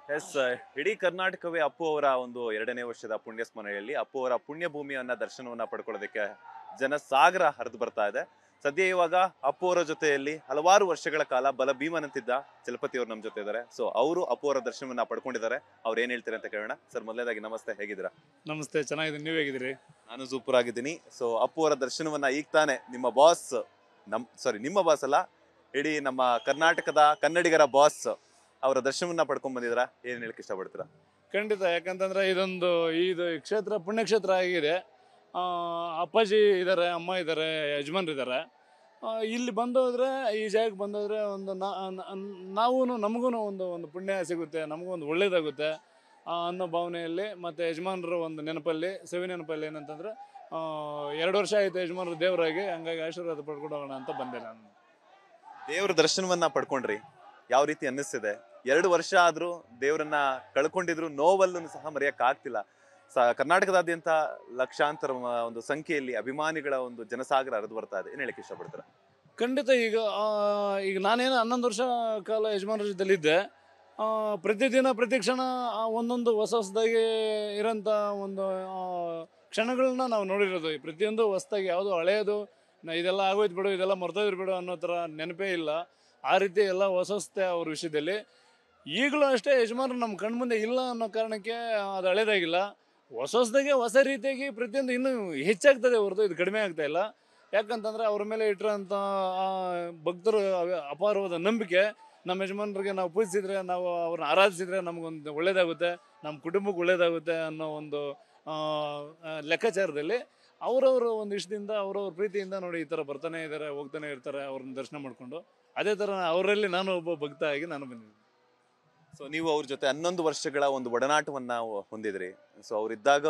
S, ಇಡೀ ಕರ್ನಾಟಕವೇ ಅಪ್ಪು ಅವರ ಒಂದು 2ನೇ ವರ್ಷದ ಪುಣ್ಯ ಸ್ಮರಣೆಯಲ್ಲಿ ಅಪ್ಪು ಅವರ ಪುಣ್ಯ ಭೂಮಿಯನ್ನ ದರ್ಶನವನ್ನ ಪಡ್ಕೊಳ್ಳೋದಕ್ಕೆ ಜನಸಾಗರ ಹರಿದು ಬರ್ತಾ ಇದೆ. ಸದ್ಯ ಇವಾಗ ಅಪ್ಪು ಅವರ ಜೊತೆಯಲ್ಲಿ ಹಲವಾರು ವರ್ಷಗಳ ಕಾಲ ಬಲ ಭೀಮನಂತಿದ್ದ ಛಲಪತಿ ಅವರು ನಮ್ಮ ಜೊತೆ ಇದ್ದಾರೆ. ಸೊ ಅವರು ಅಪ್ಪು ಅವರ ದರ್ಶನವನ್ನ ಪಡ್ಕೊಂಡಿದ್ದಾರೆ. ಅವ್ರು ಏನ್ ಹೇಳ್ತಾರೆ ಅಂತ ಕೇಳೋಣ. ಸರ್, ಮೊದಲನೇದಾಗಿ ನಮಸ್ತೆ, ಹೇಗಿದ್ದೀರಾ? ನಮಸ್ತೆ, ಚೆನ್ನಾಗಿದ್ದೀನಿ. ನೀವು ಹೇಗಿದ್ದೀರಿ? ನಾನು ಸೂಪರ್ ಆಗಿದ್ದೀನಿ. ಸೊ ಅಪ್ಪು ಅವರ ದರ್ಶನವನ್ನ ಈಗ ತಾನೆ ನಿಮ್ಮ ಬಾಸ್, ನಿಮ್ಮ ಬಾಸ್ ಅಲ್ಲ, ಇಡೀ ನಮ್ಮ ಕರ್ನಾಟಕದ ಕನ್ನಡಿಗರ ಬಾಸ್ ಅವರ ದರ್ಶನವನ್ನ ಪಡ್ಕೊಂಡ್ ಬಂದಿದ್ರ, ಏನ್ ಹೇಳಕ್ ಇಷ್ಟಪಡ್ತೀರಾ? ಖಂಡಿತ. ಯಾಕಂತಂದ್ರೆ ಇದು ಕ್ಷೇತ್ರ ಪುಣ್ಯಕ್ಷೇತ್ರ ಆಗಿದೆ. ಅಪ್ಪಾಜಿ ಇದ್ದಾರೆ, ಅಮ್ಮ ಇದ್ದಾರೆ, ಯಜಮಾನ್ರಿದ್ದಾರೆ. ಇಲ್ಲಿ ಬಂದೋದ್ರೆ, ಈ ಜಾಗಕ್ಕೆ ಬಂದೋದ್ರೆ ಒಂದು ನಮಗೂ ಒಂದು ಪುಣ್ಯ ಸಿಗುತ್ತೆ, ನಮಗೂ ಒಂದು ಒಳ್ಳೇದಾಗುತ್ತೆ ಅನ್ನೋ ಭಾವನೆಯಲ್ಲಿ, ಮತ್ತು ಯಜಮಾನ್ರ ಒಂದು ನೆನಪಲ್ಲಿ, ಸವಿ ನೆನಪಲ್ಲಿ ಏನಂತಂದರೆ 2 ವರ್ಷ ಆಯಿತು ಯಜಮಾನ್ರು ದೇವರಾಗಿ, ಹಂಗಾಗಿ ಆಶೀರ್ವಾದ ಪಡ್ಕೊಂಡು ಹೋಗೋಣ ಅಂತ ಬಂದೆ ನಾನು. ದೇವ್ರ ದರ್ಶನವನ್ನ ಪಡ್ಕೊಂಡ್ರಿ, ಯಾವ ರೀತಿ ಅನ್ನಿಸ್ತಿದೆ? 2 ವರ್ಷ ಆದ್ರೂ ದೇವರನ್ನ ಕಳ್ಕೊಂಡಿದ್ರು ನೋವಲ್ಲೂ ಸಹ ಮರೆಯಕ್ ಆಗ್ತಿಲ್ಲ. ಕರ್ನಾಟಕದಾದ್ಯಂತ ಲಕ್ಷಾಂತರ ಒಂದು ಸಂಖ್ಯೆಯಲ್ಲಿ ಅಭಿಮಾನಿಗಳ ಒಂದು ಜನಸಾಗರ ಹರಿದು ಬರ್ತಾ ಇದೆ. ಏನ್ ಹೇಳಕ್ ಇಷ್ಟಪಡ್ತೀರಾ? ಖಂಡಿತ. ಈಗ ನಾನೇನು 11 ವರ್ಷ ಕಾಲ ಯಜಮಾನ್ರ ಜೊತೆಲಿದ್ದೆ. ಪ್ರತಿದಿನ ಪ್ರತಿ ಕ್ಷಣ ಒಂದೊಂದು ಹೊಸದಾಗಿ ಇರೋಂಥ ಒಂದು ಕ್ಷಣಗಳನ್ನ ನಾವು ನೋಡಿರೋದು. ಪ್ರತಿಯೊಂದು ಹೊಸದಾಗಿ, ಯಾವುದು ಹಳೆಯದು ಇದೆಲ್ಲ ಆಗೋಯ್ತು ಬಿಡು, ಇದೆಲ್ಲ ಮರ್ತೋಯ್ರು ಬಿಡು ಅನ್ನೋ ಥರ ನೆನಪೇ ಇಲ್ಲ. ಆ ರೀತಿ ಎಲ್ಲ ಹೊಸತೆ ಅವ್ರ ವಿಷಯದಲ್ಲಿ. ಈಗಲೂ ಅಷ್ಟೇ ಯಜಮಾನ್ರು ನಮ್ಮ ಕಣ್ಮುಂದೆ ಇಲ್ಲ ಅನ್ನೋ ಕಾರಣಕ್ಕೆ ಅದು ಹಳೇದಾಗಿಲ್ಲ. ಹೊಸದಾಗಿ ಹೊಸ ರೀತಿಯಾಗಿ ಪ್ರತಿಯೊಂದು ಇನ್ನೂ ಹೆಚ್ಚಾಗ್ತದೆ ಹೊರತು ಇದು ಕಡಿಮೆ ಆಗ್ತಾ ಇಲ್ಲ. ಯಾಕಂತಂದರೆ ಅವ್ರ ಮೇಲೆ ಇಟ್ಟಿರೋಂಥ ಭಕ್ತರು ಅಪಾರವಾದ ನಂಬಿಕೆ. ನಮ್ಮ ಯಜಮಾನ್ರಿಗೆ ನಾವು ಪೂಜಿಸಿದ್ರೆ, ನಾವು ಅವ್ರನ್ನ ಆರಾಧಿಸಿದ್ರೆ ನಮಗೊಂದು ಒಳ್ಳೇದಾಗುತ್ತೆ, ನಮ್ಮ ಕುಟುಂಬಕ್ಕೆ ಒಳ್ಳೇದಾಗುತ್ತೆ ಅನ್ನೋ ಒಂದು ಲೆಕ್ಕಾಚಾರದಲ್ಲಿ ಅವರವರು ಒಂದು ಇಷ್ಟದಿಂದ, ಅವ್ರವ್ರ ಪ್ರೀತಿಯಿಂದ ನೋಡಿ ಈ ಥರ ಬರ್ತಾನೆ ಇದ್ದಾರೆ, ಹೋಗ್ತಾನೆ ಇರ್ತಾರೆ, ಅವ್ರನ್ನ ದರ್ಶನ ಮಾಡಿಕೊಂಡು. ಅದೇ ಥರ ಅವರಲ್ಲಿ ನಾನು ಒಬ್ಬ ಭಕ್ತ ಆಗಿ ನಾನು ಬಂದಿದ್ದೀನಿ. ಸೊ ನೀವು ಅವ್ರ ಜೊತೆ 11 ವರ್ಷಗಳ ಒಂದು ಒಡನಾಟವನ್ನ ಹೊಂದಿದ್ರಿ. ಸೊ ಅವ್ರಿದ್ದಾಗ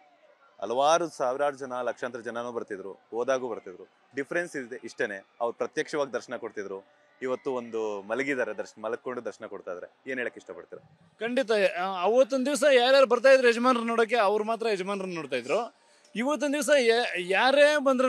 ಹಲವಾರು ಸಾವಿರಾರು ಜನ, ಲಕ್ಷಾಂತರ ಜನನೂ ಬರ್ತಿದ್ರು, ಹೋದಾಗೂ ಬರ್ತಿದ್ರು. ಡಿಫ್ರೆನ್ಸ್ ಇದೆ ಇಷ್ಟೇನೆ, ಅವ್ರು ಪ್ರತ್ಯಕ್ಷವಾಗಿ ದರ್ಶನ ಕೊಡ್ತಿದ್ರು. ಇವತ್ತು ಒಂದು ಮಲಗಿದ್ದಾರೆ, ಮಲಗ್ಕೊಂಡು ದರ್ಶನ ಕೊಡ್ತಾ ಇದ್ದಾರೆ. ಏನ್ ಹೇಳಕ್ ಇಷ್ಟಪಡ್ತೀರಾ? ಖಂಡಿತ. ಅವತ್ತೊಂದು ದಿವಸ ಯಾರ್ಯಾರು ಬರ್ತಾ ಇದ್ರು ಯಜಮಾನ್ರನ್ನ ನೋಡೋಕ್ಕೆ, ಅವ್ರು ಮಾತ್ರ ಯಜಮಾನ್ರನ್ನ ನೋಡ್ತಾ ಇದ್ರು. ಇವತ್ತೊಂದು ದಿವಸ ಯಾರೇ ಬಂದ್ರೂ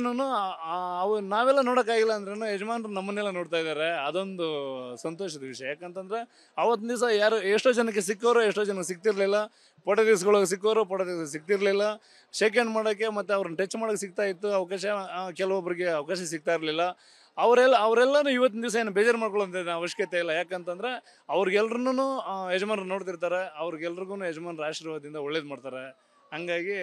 ನಾವೆಲ್ಲ ನೋಡೋಕ್ಕಾಗಿಲ್ಲ ಅಂದ್ರೂ ಯಜಮಾನ್ರು ನಮ್ಮನ್ನೆಲ್ಲ ನೋಡ್ತಾ ಇದ್ದಾರೆ. ಅದೊಂದು ಸಂತೋಷದ ವಿಷಯ. ಯಾಕಂತಂದರೆ ಅವತ್ತಿನ ದಿವಸ ಎಷ್ಟೋ ಜನಕ್ಕೆ ಸಿಕ್ಕೋರು, ಎಷ್ಟೋ ಜನಕ್ಕೆ ಸಿಗ್ತಿರ್ಲಿಲ್ಲ. ಫೋಟೋ ದಿವ್ಸಗಳಿಗೆ ಸಿಕ್ಕೋರು, ಫೋಟೋ ದಿವಸ ಸಿಗ್ತಿರ್ಲಿಲ್ಲ. ಶೇಕ್ ಹ್ಯಾಂಡ್ ಮಾಡೋಕ್ಕೆ ಮತ್ತು ಅವ್ರನ್ನ ಟಚ್ ಮಾಡೋಕ್ಕೆ ಸಿಗ್ತಾ ಇತ್ತು ಅವಕಾಶ. ಕೆಲವೊಬ್ಬರಿಗೆ ಅವಕಾಶ ಸಿಗ್ತಾ ಇರಲಿಲ್ಲ. ಅವರೆಲ್ಲರೂ ಇವತ್ತಿನ ದಿವಸ ಏನು ಬೇಜಾರು ಮಾಡ್ಕೊಳ್ಳೋಂಥ ಅವಶ್ಯಕತೆ ಇಲ್ಲ. ಯಾಕಂತಂದರೆ ಅವ್ರಿಗೆಲ್ರೂ ಯಜಮಾನ್ರು ನೋಡ್ತಿರ್ತಾರೆ, ಅವ್ರಿಗೆಲ್ರಿಗೂ ಯಜಮಾನ್ರ ಆಶೀರ್ವಾದದಿಂದ ಒಳ್ಳೇದು ಮಾಡ್ತಾರೆ. ಹಂಗಾಗಿ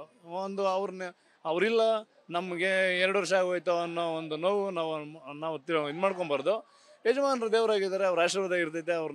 ಅವರಿಲ್ಲ, ನಮಗೆ 2 ವರ್ಷ ಆಗೋಯ್ತು ಅನ್ನೋ ಒಂದು ನೋವು ನಾವು ಇದು ಮಾಡ್ಕೊಬಾರ್ದು. ಯಜಮಾನ್ರು ದೇವರಾಗಿದ್ದಾರೆ, ಅವ್ರ ಆಶೀರ್ವಾದ ಇರ್ತೈತೆ. ಅವ್ರು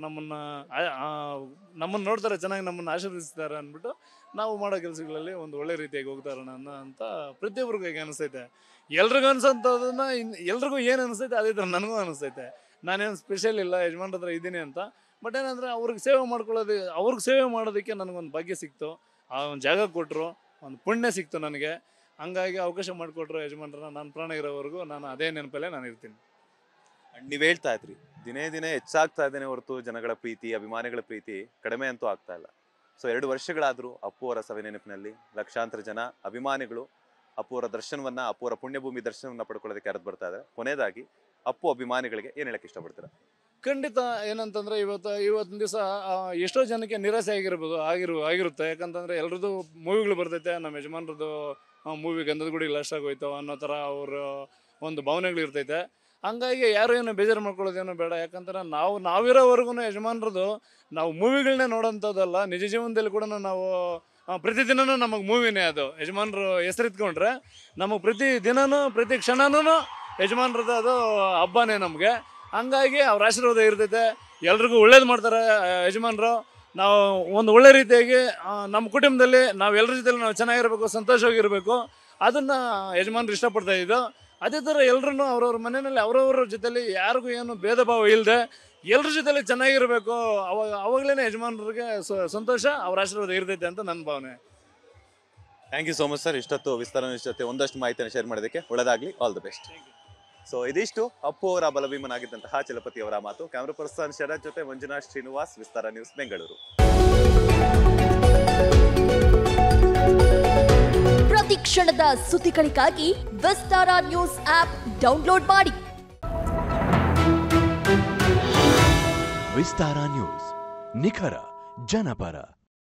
ನಮ್ಮನ್ನು ನೋಡ್ತಾರೆ, ಚೆನ್ನಾಗಿ ನಮ್ಮನ್ನು ಆಶೀರ್ವದಿಸ್ತಾರೆ ಅಂದ್ಬಿಟ್ಟು ನಾವು ಮಾಡೋ ಕೆಲಸಗಳಲ್ಲಿ ಒಂದು ಒಳ್ಳೆ ರೀತಿಯಾಗಿ ಹೋಗ್ತಾ ಇರೋಣ ಅಂತ ಪ್ರತಿಯೊಬ್ಬರಿಗೂ ಈಗ ಅನಿಸ್ತೈತೆ. ಎಲ್ರಿಗೂ ಅನ್ಸೋಂಥದನ್ನ ಎಲ್ರಿಗೂ ಏನು ಅನಿಸ್ತೈತೆ ಅದೇ ಥರ ನನಗೂ ಅನಿಸ್ತೈತೆ. ನಾನೇನು ಸ್ಪೆಷಲ್ ಇಲ್ಲ, ಯಜಮಾನ್ರ ಹತ್ರ ಇದ್ದೀನಿ ಅಂತ. ಬಟ್ ಏನಂದರೆ ಅವ್ರಿಗೆ ಸೇವೆ ಮಾಡೋದಕ್ಕೆ ನನಗೊಂದು ಭಾಗ್ಯ ಸಿಕ್ತು. ಆ ಒಂದು ಜಾಗ ಕೊಟ್ಟರು, ಒಂದು ಪುಣ್ಯ ಸಿಕ್ತು ನನಗೆ. ಹಂಗಾಗಿ ಅವಕಾಶ ಮಾಡಿಕೊಟ್ರು ಯಜಮಾನ್ರನ್ನ. ನಾನು ಪ್ರಾಣ ಇರೋವರೆಗೂ ನಾನು ಅದೇ ನೆನಪಲ್ಲೇ ನಾನು ಇರ್ತೀನಿ. ನೀವು ಹೇಳ್ತಾ ಇದ್ರಿ, ದಿನೇ ದಿನೇ ಹೆಚ್ಚಾಗ್ತಾ ಇದ್ದೇನೆ ಹೊರತು ಜನಗಳ ಪ್ರೀತಿ, ಅಭಿಮಾನಿಗಳ ಪ್ರೀತಿ ಕಡಿಮೆ ಅಂತೂ ಆಗ್ತಾ ಇಲ್ಲ. ಸೊ 2 ವರ್ಷಗಳಾದರೂ ಅಪ್ಪು ಅವರ ಸವಿ ನೆನಪಿನಲ್ಲಿ ಲಕ್ಷಾಂತರ ಜನ ಅಭಿಮಾನಿಗಳು ಅಪ್ಪು ಅವರ ದರ್ಶನವನ್ನ, ಅಪ್ಪು ಅವರ ಪುಣ್ಯಭೂಮಿ ದರ್ಶನವನ್ನ ಪಡ್ಕೊಳ್ಳೋದಕ್ಕೆ ಹರಿದು ಬರ್ತಾ ಇದ್ದಾರೆ. ಕೊನೆಯದಾಗಿ ಅಪ್ಪು ಅಭಿಮಾನಿಗಳಿಗೆ ಏನ್ ಹೇಳಕ್ ಇಷ್ಟಪಡ್ತೀರಾ? ಖಂಡಿತ. ಏನಂತಂದರೆ ಇವತ್ತಿನ ದಿವಸ ಎಷ್ಟೋ ಜನಕ್ಕೆ ನಿರಾಸೆ ಆಗಿರುತ್ತೆ. ಯಾಕಂತಂದರೆ ಎಲ್ರದ್ದು ಮೂವಿಗಳು ಬರ್ತೈತೆ. ನಮ್ಮ ಯಜಮಾನ್ರದ್ದು ಮೂವಿ ಗಂಧದ ಗುಡಿ ಲಾಸ್ಟ್ ಆಗೋಯ್ತು ಅನ್ನೋ ಥರ ಅವ್ರ ಒಂದು ಭಾವನೆಗಳು ಇರ್ತೈತೆ. ಹಂಗಾಗಿ ಯಾರು ಏನು ಬೇಜಾರು ಮಾಡ್ಕೊಳ್ಳೋದೇನೋ ಬೇಡ. ಯಾಕಂದ್ರೆ ನಾವಿರೋವರೆಗೂ ಯಜಮಾನ್ರದ್ದು ನಾವು ಮೂವಿಗಳನ್ನೇ ನೋಡೋಂಥದ್ದಲ್ಲ, ನಿಜ ಜೀವನದಲ್ಲಿ ಕೂಡ ನಾವು ಪ್ರತಿದಿನವೂ ನಮಗೆ ಮೂವಿನೇ ಅದು. ಯಜಮಾನ್ರು ಹೆಸರಿತ್ಕೊಂಡ್ರೆ ನಮಗೆ ಪ್ರತಿ ದಿನವೂ ಪ್ರತಿ ಕ್ಷಣನೂ ಯಜಮಾನ್ರದ್ದು ಅದು ಹಬ್ಬನೇ ನಮಗೆ. ಹಂಗಾಗಿ ಅವ್ರ ಆಶೀರ್ವಾದ ಇರ್ತೈತೆ. ಎಲ್ರಿಗೂ ಒಳ್ಳೇದು ಮಾಡ್ತಾರೆ ಯಜಮಾನ್ರು. ನಾವು ಒಂದು ಒಳ್ಳೆ ರೀತಿಯಾಗಿ ನಮ್ಮ ಕುಟುಂಬದಲ್ಲಿ ನಾವು ಎಲ್ಲರ ಜೊತೆಲಿ ನಾವು ಚೆನ್ನಾಗಿರ್ಬೇಕು, ಸಂತೋಷವಾಗಿರಬೇಕು, ಅದನ್ನು ಯಜಮಾನ್ರು ಇಷ್ಟಪಡ್ತಾ ಇದ್ದು. ಅದೇ ಥರ ಎಲ್ಲರೂ ಅವ್ರವ್ರ ಮನೆಯಲ್ಲಿ ಅವ್ರವ್ರ ಜೊತೆಲಿ ಯಾರಿಗೂ ಏನು ಭೇದ ಭಾವ ಇಲ್ಲದೆ ಎಲ್ಲರ ಜೊತೆಲಿ ಚೆನ್ನಾಗಿರಬೇಕು. ಅವಾಗಲೇ ಯಜಮಾನ್ರಿಗೆ ಸಂತೋಷ, ಅವ್ರ ಆಶೀರ್ವಾದ ಇರ್ತೈತೆ ಅಂತ ನನ್ನ ಭಾವನೆ. Thank you so much sir. ಇಷ್ಟೊತ್ತು ವಿಸ್ತಾರ ಜೊತೆ ಒಂದಷ್ಟು ಮಾಹಿತಿಯನ್ನು ಶೇರ್ ಮಾಡೋದಕ್ಕೆ ಒಳ್ಳೆದಾಗಲಿ. All the best. ಸೊ ಇದಿಷ್ಟು ಅಪ್ಪು ಅವರ ಬಲಭೀಮನಾಗಿದ್ದಂತಹ ಛಲಪತಿ ಅವರ ಮಾತು. ಕ್ಯಾಮ್ರಾ ಪರ್ಸನ್ ಶರತ್ ಜೊತೆ ಮಂಜುನಾಥ್ ಶ್ರೀನಿವಾಸ್, ವಿಸ್ತಾರ ನ್ಯೂಸ್, ಬೆಂಗಳೂರು. ಪ್ರತಿ ಕ್ಷಣದ ಸುದ್ದಿಗಳಿಗಾಗಿ ವಿಸ್ತಾರ ನ್ಯೂಸ್ ಆಪ್ ಡೌನ್ಲೋಡ್ ಮಾಡಿ. ವಿಸ್ತಾರ ನ್ಯೂಸ್, ನಿಖರ ಜನಪರ.